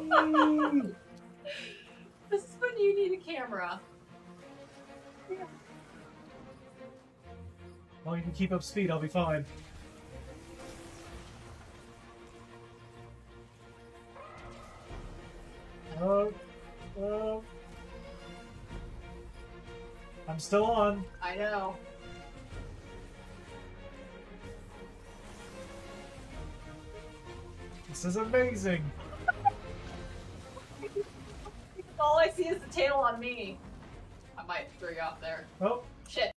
This is when you need a camera. Well, you can keep up speed, I'll be fine. I'm still on. I know. This is amazing. All I see is the tail on me. I might throw you off there. Oh. Shit.